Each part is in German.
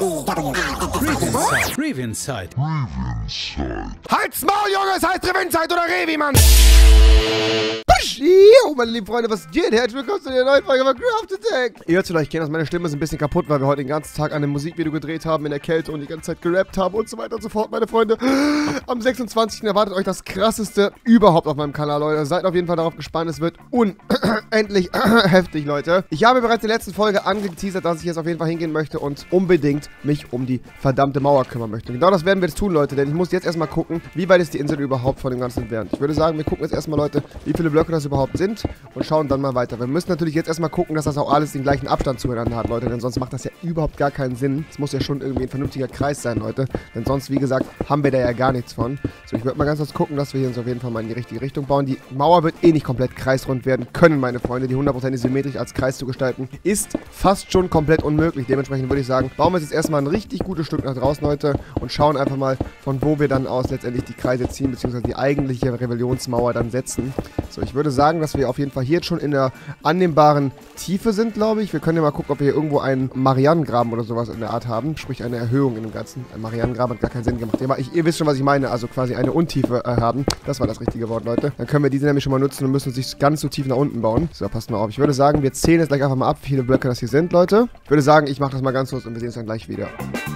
Revenside. Halt's Maul, Junge, es heißt Revenside oder Revi, Mann! Jo, meine lieben Freunde, was geht? Herzlich willkommen zu der neuen Folge von Craft Attack. Ihr hört vielleicht kennen, dass meine Stimme ist ein bisschen kaputt, weil wir heute den ganzen Tag an einem Musikvideo gedreht haben, in der Kälte und die ganze Zeit gerappt haben und so weiter und so fort, meine Freunde. Am 26. erwartet euch das krasseste überhaupt auf meinem Kanal, Leute. Seid auf jeden Fall darauf gespannt, es wird unendlich heftig, Leute. Ich habe bereits in der letzten Folge angeteasert, dass ich jetzt auf jeden Fall hingehen möchte und unbedingt mich um die verdammte Mauer kümmern möchte. Genau das werden wir jetzt tun, Leute, denn ich muss jetzt erstmal gucken, wie weit ist die Insel überhaupt von dem Ganzen entfernt. Ich würde sagen, wir gucken jetzt erstmal, Leute, wie viele Blöcke das überhaupt sind und schauen dann mal weiter. Wir müssen natürlich jetzt erstmal gucken, dass das auch alles den gleichen Abstand zueinander hat, Leute, denn sonst macht das ja überhaupt gar keinen Sinn. Es muss ja schon irgendwie ein vernünftiger Kreis sein, Leute, denn sonst, wie gesagt, haben wir da ja gar nichts von. So, ich würde mal ganz kurz gucken, dass wir hier uns auf jeden Fall mal in die richtige Richtung bauen. Die Mauer wird eh nicht komplett kreisrund werden können, meine Freunde. Die 100% symmetrisch als Kreis zu gestalten, ist fast schon komplett unmöglich. Dementsprechend würde ich sagen, bauen wir jetzt erstmal ein richtig gutes Stück nach draußen, Leute, und schauen einfach mal, von wo wir dann aus letztendlich die Kreise ziehen, beziehungsweise die eigentliche Rebellionsmauer dann setzen. So, ich würde sagen, dass wir auf jeden Fall hier jetzt schon in der annehmbaren Tiefe sind, glaube ich. Wir können ja mal gucken, ob wir hier irgendwo einen Marianengraben oder sowas in der Art haben. Sprich, eine Erhöhung in dem Ganzen. Ein Marianengraben hat gar keinen Sinn gemacht. Ihr wisst schon, was ich meine. Also quasi eine Untiefe haben. Das war das richtige Wort, Leute. Dann können wir diese nämlich schon mal nutzen und müssen uns nicht ganz so tief nach unten bauen. So, passt mal auf. Ich würde sagen, wir zählen jetzt gleich einfach mal ab, wie viele Blöcke das hier sind, Leute. Ich würde sagen, ich mache das mal ganz kurz und wir sehen uns dann gleich wieder.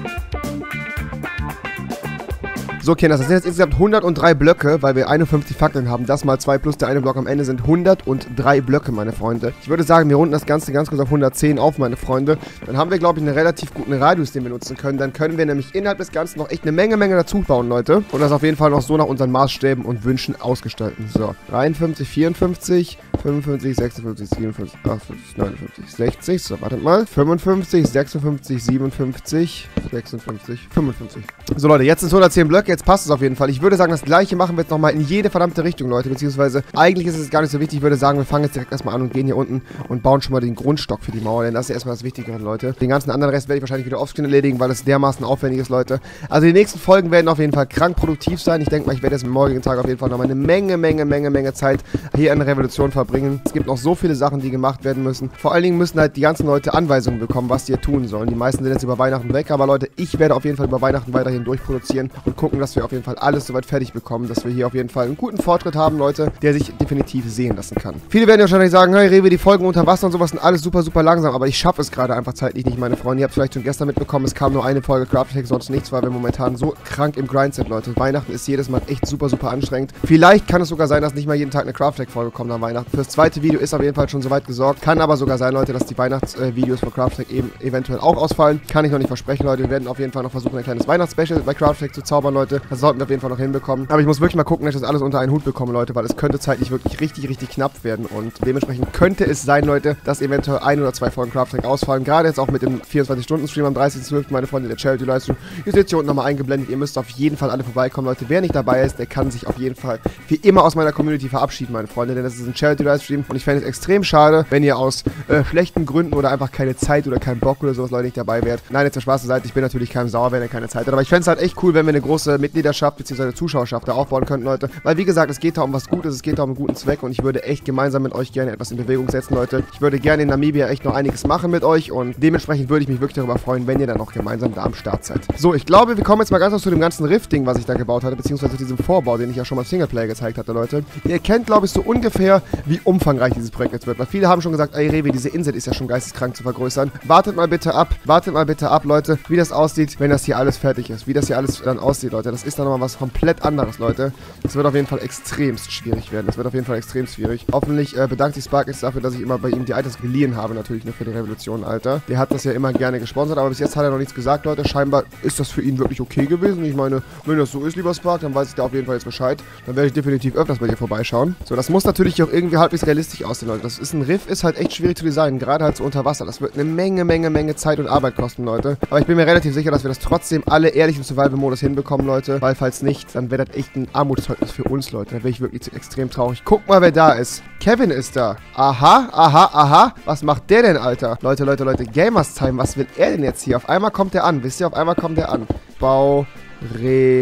So, Kinder, das sind jetzt insgesamt 103 Blöcke, weil wir 51 Fackeln haben. Das mal 2 plus der eine Block am Ende sind 103 Blöcke, meine Freunde. Ich würde sagen, wir runden das Ganze ganz kurz auf 110 auf, meine Freunde. Dann haben wir, glaube ich, einen relativ guten Radius, den wir nutzen können. Dann können wir nämlich innerhalb des Ganzen noch echt eine Menge dazu bauen, Leute. Und das auf jeden Fall noch so nach unseren Maßstäben und Wünschen ausgestalten. So, 53, 54, 55, 56, 57, 58, 59, 60. So, wartet mal. 55, 56, 57, 56, 55. So, Leute, jetzt sind es 110 Blöcke. Jetzt passt es auf jeden Fall. Ich würde sagen, das gleiche machen wir jetzt nochmal in jede verdammte Richtung, Leute. Beziehungsweise, eigentlich ist es gar nicht so wichtig. Ich würde sagen, wir fangen jetzt direkt erstmal an und gehen hier unten und bauen schon mal den Grundstock für die Mauer. Denn das ist ja erstmal das Wichtigere, Leute. Den ganzen anderen Rest werde ich wahrscheinlich wieder offscreen erledigen, weil es dermaßen aufwendig ist, Leute. Also die nächsten Folgen werden auf jeden Fall krank produktiv sein. Ich denke mal, ich werde jetzt am morgigen Tag auf jeden Fall nochmal eine Menge Zeit hier in der Revolution verbringen. Es gibt noch so viele Sachen, die gemacht werden müssen. Vor allen Dingen müssen halt die ganzen Leute Anweisungen bekommen, was die hier tun sollen. Die meisten sind jetzt über Weihnachten weg. Aber Leute, ich werde auf jeden Fall über Weihnachten weiterhin durchproduzieren und gucken, dass wir auf jeden Fall alles soweit fertig bekommen, dass wir hier auf jeden Fall einen guten Fortschritt haben, Leute, der sich definitiv sehen lassen kann. Viele werden ja wahrscheinlich sagen, hey Rewe, die Folgen unter Wasser und sowas sind alles super langsam, aber ich schaffe es gerade einfach zeitlich nicht, meine Freunde. Ihr habt vielleicht schon gestern mitbekommen, es kam nur eine Folge Craft Attack, sonst nichts, weil wir momentan so krank im Grind sind, Leute. Weihnachten ist jedes Mal echt super anstrengend. Vielleicht kann es sogar sein, dass nicht mal jeden Tag eine Craft Attack Folge kommt an Weihnachten. Fürs zweite Video ist auf jeden Fall schon soweit gesorgt. Kann aber sogar sein, Leute, dass die Weihnachtsvideos von Craft Attack eben eventuell auch ausfallen. Kann ich noch nicht versprechen, Leute. Wir werden auf jeden Fall noch versuchen, ein kleines Weihnachtsspecial bei Craft Attack zu zaubern, Leute. Das sollten wir auf jeden Fall noch hinbekommen. Aber ich muss wirklich mal gucken, dass ich das alles unter einen Hut bekomme, Leute, weil es könnte zeitlich wirklich richtig knapp werden und dementsprechend könnte es sein, Leute, dass eventuell 1 oder 2 Folgen Craft Attack ausfallen. Gerade jetzt auch mit dem 24-Stunden-Stream am 30.12., meine Freunde, der Charity-Livestream. Ihr seht hier unten nochmal eingeblendet. Ihr müsst auf jeden Fall alle vorbeikommen, Leute. Wer nicht dabei ist, der kann sich auf jeden Fall wie immer aus meiner Community verabschieden, meine Freunde, denn das ist ein Charity-Livestream und ich fände es extrem schade, wenn ihr aus schlechten Gründen oder einfach keine Zeit oder keinen Bock oder sowas, Leute, nicht dabei wärt. Nein, jetzt der Spaß zur Seite. Ich bin natürlich keinem sauer, wenn ihr keine Zeit habt, aber ich fände es halt echt cool, wenn wir eine große Mitgliedschaft bzw. Zuschauerschaft da aufbauen könnten, Leute. Weil, wie gesagt, es geht da um was Gutes, es geht da um einen guten Zweck und ich würde echt gemeinsam mit euch gerne etwas in Bewegung setzen, Leute. Ich würde gerne in Namibia echt noch einiges machen mit euch und dementsprechend würde ich mich wirklich darüber freuen, wenn ihr dann auch gemeinsam da am Start seid. So, ich glaube, wir kommen jetzt mal ganz kurz zu dem ganzen Rift-Ding, was ich da gebaut hatte, beziehungsweise zu diesem Vorbau, den ich ja schon mal im Singleplayer gezeigt hatte, Leute. Ihr erkennt, glaube ich, so ungefähr, wie umfangreich dieses Projekt jetzt wird, weil viele haben schon gesagt, ey Rewe, diese Insel ist ja schon geisteskrank zu vergrößern. Wartet mal bitte ab, Leute, wie das aussieht, wenn das hier alles fertig ist, wie das hier alles dann aussieht, Leute. Das ist dann nochmal was komplett anderes, Leute. Das wird auf jeden Fall extremst schwierig werden. Das wird auf jeden Fall extrem schwierig. Hoffentlich bedankt sich Spark jetzt dafür, dass ich immer bei ihm die Items geliehen habe, natürlich nur für die Revolution, Alter. Der hat das ja immer gerne gesponsert, aber bis jetzt hat er noch nichts gesagt, Leute. Scheinbar ist das für ihn wirklich okay gewesen. Ich meine, wenn das so ist, lieber Spark, dann weiß ich da auf jeden Fall jetzt Bescheid. Dann werde ich definitiv öfters bei dir vorbeischauen. So, das muss natürlich auch irgendwie halbwegs realistisch aussehen, Leute. Das ist ein Riff, ist halt echt schwierig zu designen, gerade halt so unter Wasser. Das wird eine Menge Zeit und Arbeit kosten, Leute. Aber ich bin mir relativ sicher, dass wir das trotzdem alle ehrlich im Survival-Modus hinbekommen, Leute. Weil falls nicht, dann wäre das echt ein Armutszeugnis für uns, Leute. Da wäre ich wirklich extrem traurig. Guck mal, wer da ist. Kevin ist da. Aha. Was macht der denn, Alter? Leute. Gamers Time. Was will er denn jetzt hier? Auf einmal kommt er an. Wisst ihr, auf einmal kommt er an.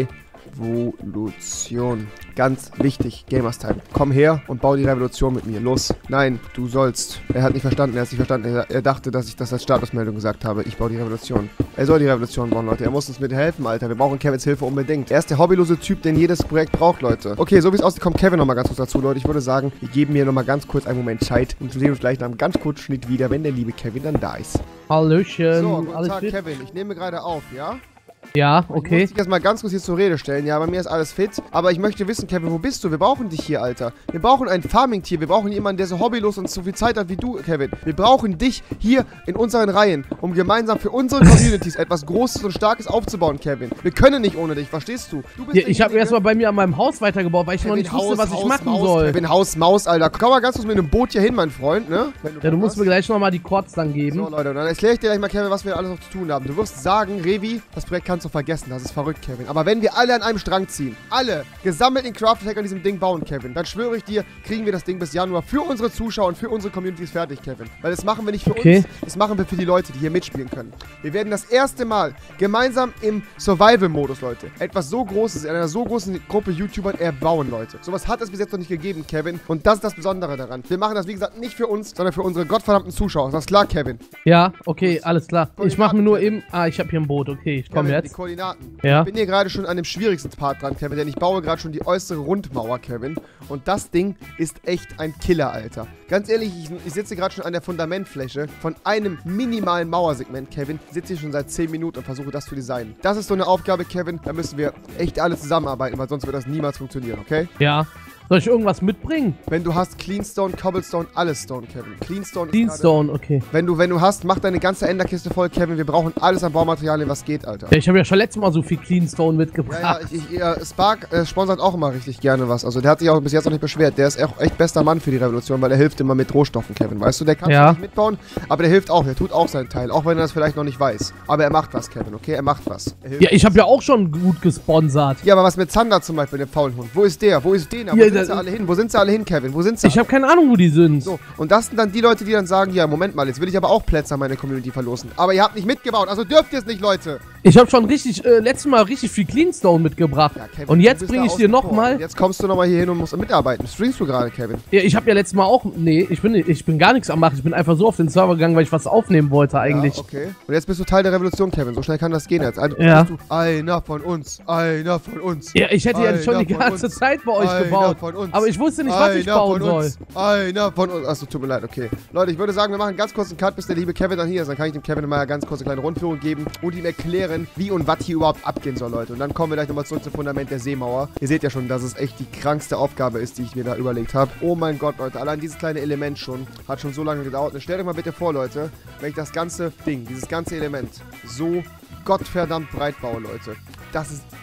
Revolution. Ganz wichtig, Gamers-Time. Komm her und bau die Revolution mit mir. Los. Nein, du sollst. Er hat nicht verstanden, er hat nicht verstanden. Er dachte, dass ich das als Statusmeldung gesagt habe. Ich baue die Revolution. Er soll die Revolution bauen, Leute. Er muss uns mit helfen, Alter. Wir brauchen Kevins Hilfe unbedingt. Er ist der hobbylose Typ, den jedes Projekt braucht, Leute. Okay, so wie es aussieht, kommt Kevin nochmal ganz kurz dazu, Leute. Ich würde sagen, wir geben hier nochmal ganz kurz einen Moment Zeit und sehen uns gleich nach einem ganz kurzen Schnitt wieder, wenn der liebe Kevin dann da ist. Hallöchen. So, guten alles Tag, fit? Kevin. Ich nehme gerade auf, ja? Ja, Ich muss okay. dich erstmal ganz kurz hier zur Rede stellen. Ja, bei mir ist alles fit. Aber ich möchte wissen, Kevin, wo bist du? Wir brauchen dich hier, Alter. Wir brauchen ein Farming-Tier. Wir brauchen jemanden, der so hobbylos und so viel Zeit hat wie du, Kevin. Wir brauchen dich hier in unseren Reihen, um gemeinsam für unsere Communities etwas Großes und Starkes aufzubauen, Kevin. Wir können nicht ohne dich, verstehst du? Du bist Ja, ich habe erstmal bei mir an meinem Haus weitergebaut, weil ich noch nicht wusste, was ich machen soll. Kevin, Haus, Maus, Alter. Komm mal ganz kurz mit einem Boot hier hin, mein Freund, ne? Ja, du musst mir gleich nochmal die Chords dann geben. So, Leute, dann erkläre ich dir gleich mal, Kevin, was wir alles noch zu tun haben. Du wirst sagen, Revi, das Projekt kannst du vergessen. Das ist verrückt, Kevin. Aber wenn wir alle an einem Strang ziehen, alle gesammelt in Craft Attack an diesem Ding bauen, Kevin, dann schwöre ich dir, kriegen wir das Ding bis Januar für unsere Zuschauer und für unsere Communities fertig, Kevin. Weil das machen wir nicht für uns, das machen wir für die Leute, die hier mitspielen können. Wir werden das erste Mal gemeinsam im Survival-Modus, Leute, etwas so Großes in einer so großen Gruppe YouTubern erbauen, Leute. Sowas hat es bis jetzt noch nicht gegeben, Kevin. Und das ist das Besondere daran. Wir machen das, wie gesagt, nicht für uns, sondern für unsere gottverdammten Zuschauer. Ist das klar, Kevin? Ja, okay, alles klar. Ich mache mir nur eben... Ah, ich habe hier ein Boot, okay, ich komme Kevin, die jetzt. Koordinaten. Ja. Ich bin hier gerade schon an dem schwierigsten Part dran, Kevin, denn ich baue gerade schon die äußere Rundmauer, Kevin. Und das Ding ist echt ein Killer, Alter. Ganz ehrlich, ich sitze gerade schon an der Fundamentfläche von einem minimalen Mauersegment, Kevin. Ich sitze hier schon seit 10 Minuten und versuche das zu designen. Das ist so eine Aufgabe, Kevin, da müssen wir echt alle zusammenarbeiten, weil sonst wird das niemals funktionieren, okay? Ja. Soll ich irgendwas mitbringen? Wenn du hast Cleanstone, Cobblestone, alles Stone, Kevin. Cleanstone ist Cleanstone, okay. Wenn du hast, mach deine ganze Enderkiste voll, Kevin. Wir brauchen alles an Baumaterialien, was geht, Alter. Ja, ich habe ja schon letztes Mal so viel Cleanstone mitgebracht. Spark sponsert auch immer richtig gerne was. Also der hat sich auch bis jetzt noch nicht beschwert. Der ist auch echt bester Mann für die Revolution, weil er hilft immer mit Rohstoffen, Kevin. Weißt du, der kann zwar nicht mitbauen, aber der hilft auch. Der tut auch seinen Teil, auch wenn er das vielleicht noch nicht weiß. Aber er macht was, Kevin, okay? Er macht was. Ja, ich habe ja auch schon gut gesponsert. Ja, aber was mit Zander zum Beispiel, dem faulen Hund? Wo ist der? Wo ist Dena? Wo sind sie alle hin? Wo sind sie alle hin, Kevin? Wo sind sie? Ich habe keine Ahnung, wo die sind. So, und das sind dann die Leute, die dann sagen, ja, Moment mal, jetzt will ich aber auch Plätze an meine Community verlosen. Aber ihr habt nicht mitgebaut, also dürft ihr es nicht, Leute. Ich habe schon letztes Mal richtig viel Cleanstone mitgebracht. Ja, Kevin, und jetzt bringe ich dir nochmal... Jetzt kommst du nochmal hier hin und musst mitarbeiten. Streamst du gerade, Kevin? Ja, ich habe ja letztes Mal auch... Nee, ich bin gar nichts am machen. Ich bin einfach so auf den Server gegangen, weil ich was aufnehmen wollte eigentlich. Ja, okay. Und jetzt bist du Teil der Revolution, Kevin. So schnell kann das gehen jetzt. Also Ja. bist du einer von uns. Einer von uns. Ja, ich hätte ja schon die ganze Zeit bei euch gebaut. Aber ich wusste nicht, was ich bauen soll. Einer von uns. Achso, tut mir leid, okay. Leute, ich würde sagen, wir machen einen ganz kurzen Cut, bis der liebe Kevin dann hier ist. Dann kann ich dem Kevin mal eine ganz kurze kleine Rundführung geben und ihm erklären, wie und was hier überhaupt abgehen soll, Leute. Und dann kommen wir gleich nochmal zurück zum Fundament der Seemauer. Ihr seht ja schon, dass es echt die krankste Aufgabe ist, die ich mir da überlegt habe. Oh mein Gott, Leute. Allein dieses kleine Element schon hat schon so lange gedauert. Und stellt euch mal bitte vor, Leute, wenn ich das ganze Ding, dieses ganze Element so gottverdammt breit baue, Leute. Das ist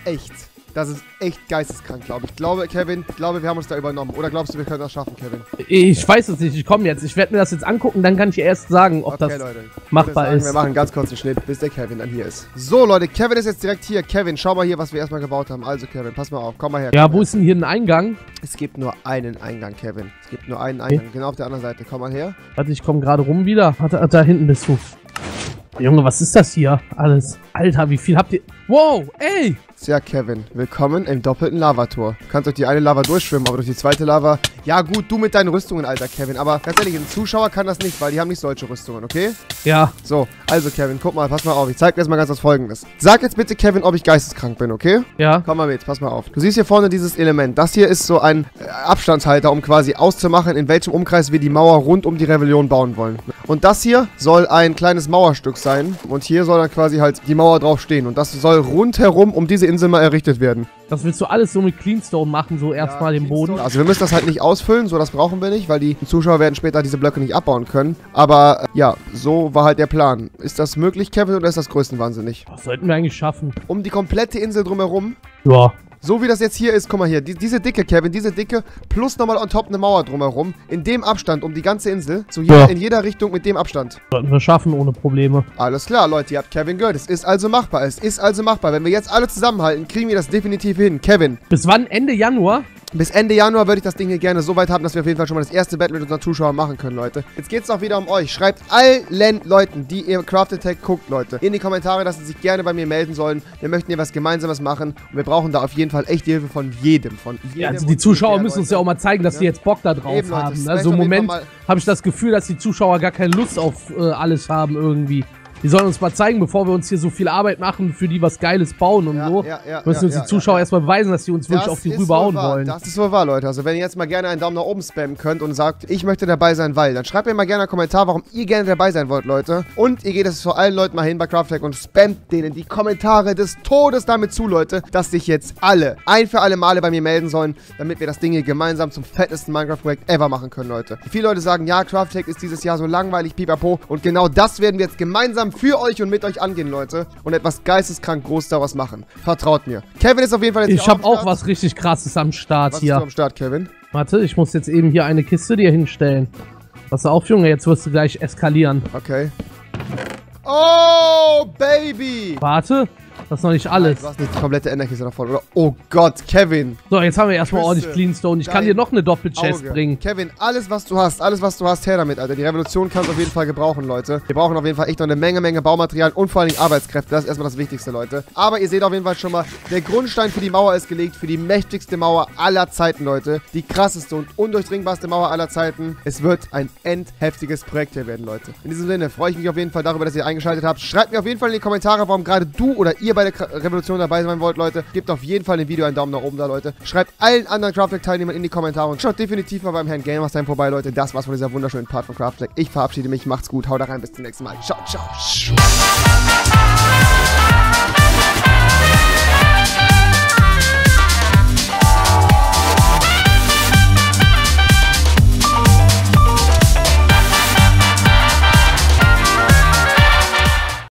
echt geisteskrank, glaube ich. Kevin, wir haben uns da übernommen. Oder glaubst du, wir können das schaffen, Kevin? Ich weiß es nicht. Ich komme jetzt. Ich werde mir das jetzt angucken, dann kann ich erst sagen, ob das Leute, machbar ist. Wir machen einen ganz kurzen Schnitt, bis der Kevin dann hier ist. So, Leute, Kevin ist jetzt direkt hier. Kevin, schau mal hier, was wir erstmal gebaut haben. Also, Kevin, pass mal auf. Komm mal her. Ja, Kevin. wo ist denn hier ein Eingang? Es gibt nur einen Eingang, Kevin. Es gibt nur einen Eingang. Genau auf der anderen Seite. Komm mal her. Warte, ich komme gerade rum wieder. Warte, da hinten bist du. Junge, was ist das hier? Alles. Alter, wie viel habt ihr... Wow, ey! Tja, Kevin, willkommen im doppelten Lavator. Du kannst durch die eine Lava durchschwimmen, aber durch die zweite Lava... Ja gut, du mit deinen Rüstungen, alter Kevin. Aber ganz ehrlich, ein Zuschauer kann das nicht, weil die haben nicht solche Rüstungen, okay? Ja. So, also Kevin, guck mal, pass mal auf. Ich zeig dir jetzt mal ganz was Folgendes. Sag jetzt bitte, Kevin, ob ich geisteskrank bin, okay? Ja. Komm mal mit, pass mal auf. Du siehst hier vorne dieses Element. Das hier ist so ein Abstandshalter, um quasi auszumachen, in welchem Umkreis wir die Mauer rund um die Rebellion bauen wollen. Und das hier soll ein kleines Mauerstück sein. Und hier soll dann quasi halt die Mauer drauf stehen. Und das soll rundherum um diese Insel mal errichtet werden. Das willst du alles so mit Cleanstone machen, so erstmal den Boden? Also wir müssen das halt nicht ausfüllen, so das brauchen wir nicht, weil die Zuschauer werden später diese Blöcke nicht abbauen können. Aber ja, so war halt der Plan. Ist das möglich, Kevin, oder ist das größenwahnsinnig? Das sollten wir eigentlich schaffen. Um die komplette Insel drumherum. Ja. So wie das jetzt hier ist, guck mal hier, diese Dicke, Kevin, diese Dicke, plus nochmal on top eine Mauer drumherum, in dem Abstand um die ganze Insel, so hier in jeder Richtung mit dem Abstand. Sollten wir schaffen, ohne Probleme. Alles klar, Leute, ihr habt Kevin gehört, es ist also machbar, Wenn wir jetzt alle zusammenhalten, kriegen wir das definitiv hin. Kevin. Bis wann? Ende Januar? Bis Ende Januar würde ich das Ding hier gerne so weit haben, dass wir auf jeden Fall schon mal das erste Battle mit unseren Zuschauern machen können, Leute. Jetzt geht es auch wieder um euch. Schreibt allen Leuten, die ihr Crafted Tech guckt, Leute, in die Kommentare, dass sie sich gerne bei mir melden sollen. Wir möchten hier was Gemeinsames machen und wir brauchen da auf jeden Fall echt die Hilfe von jedem. Ja, also die Zuschauer müssen uns ja auch mal zeigen, dass die jetzt Bock da drauf haben. Ne? So im Moment habe ich das Gefühl, dass die Zuschauer gar keine Lust auf alles haben irgendwie. Die sollen uns mal zeigen, bevor wir uns hier so viel Arbeit machen, für die was Geiles bauen und so. Müssen uns die Zuschauer erstmal beweisen, dass die uns wirklich auf die rüberhauen wollen. Das ist wohl wahr, Leute. Also wenn ihr jetzt mal gerne einen Daumen nach oben spammen könnt und sagt, ich möchte dabei sein, weil, dann schreibt mir mal gerne einen Kommentar, warum ihr gerne dabei sein wollt, Leute. Und ihr geht es vor allen Leuten mal hin bei Crafted Tech und spammt denen die Kommentare des Todes damit zu, Leute, dass sich jetzt alle, ein für alle Male bei mir melden sollen, damit wir das Ding hier gemeinsam zum fettesten Minecraft-Projekt ever machen können, Leute. Viele Leute sagen, ja, Crafted Tech ist dieses Jahr so langweilig, pipapo. Und genau das werden wir jetzt gemeinsam für euch und mit euch angehen, Leute. Und etwas geisteskrank groß daraus machen. Vertraut mir. Kevin ist auf jeden Fall jetzt Ich habe auch was richtig Krasses am Start hier. Was ist am Start, Kevin? Warte, ich muss jetzt eben hier eine Kiste dir hinstellen. Pass auf, Junge, jetzt wirst du gleich eskalieren. Okay. Oh, Baby! Warte, das ist noch nicht alles. Du hast nicht die komplette Enderkiste davon, oder? Oh Gott, Kevin. So, jetzt haben wir erstmal ordentlich Cleanstone. Ich kann dir noch eine Doppelchest bringen. Kevin, alles was du hast, her damit, Alter. Die Revolution kannst du auf jeden Fall gebrauchen, Leute. Wir brauchen auf jeden Fall echt noch eine Menge Baumaterial und vor allen Dingen Arbeitskräfte. Das ist erstmal das Wichtigste, Leute. Aber ihr seht auf jeden Fall schon mal, der Grundstein für die Mauer ist gelegt, für die mächtigste Mauer aller Zeiten, Leute. Die krasseste und undurchdringbarste Mauer aller Zeiten. Es wird ein endheftiges Projekt hier werden, Leute. In diesem Sinne freue ich mich auf jeden Fall darüber, dass ihr eingeschaltet habt. Schreibt mir auf jeden Fall in die Kommentare, warum gerade du oder ihr bei der Revolution dabei sein wollt, Leute. Gebt auf jeden Fall dem Video einen Daumen nach oben da, Leute. Schreibt allen anderen Crafted Tech-Teilnehmern in die Kommentare und schaut definitiv mal beim Herrn Gamerstime vorbei, Leute. Das war's von dieser wunderschönen Part von Crafted Tech. Ich verabschiede mich, macht's gut, haut rein, bis zum nächsten Mal. Ciao, ciao.